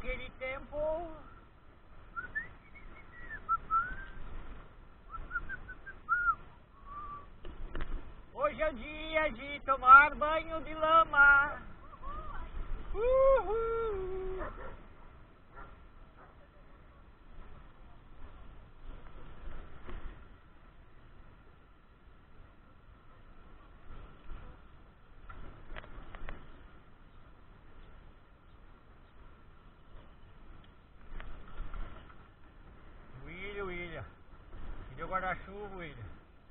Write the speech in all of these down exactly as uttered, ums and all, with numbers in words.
naquele tempo. Hoje é o dia de tomar banho de lama. Uhul. William, William. Me deu guarda-chuva, William.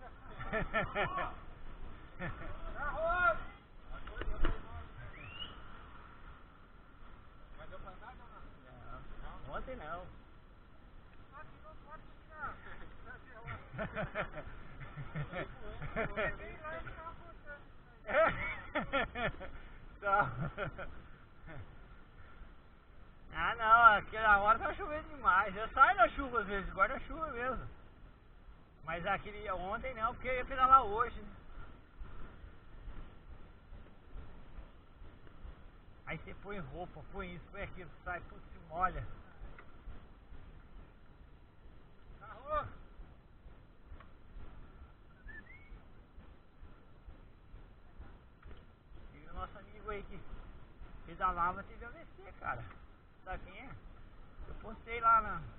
Ontem não. Ah não, aquela hora tá chovendo demais. Eu saio da chuva às vezes, guarda-chuva mesmo. Mas aquele ontem não, porque eu ia pedalar hoje. Aí você põe roupa, põe isso, põe aquilo, sai, tudo se molha. Carro! E o nosso amigo aí que pedalava teve a V C, cara. Sabe quem é? Eu postei lá na...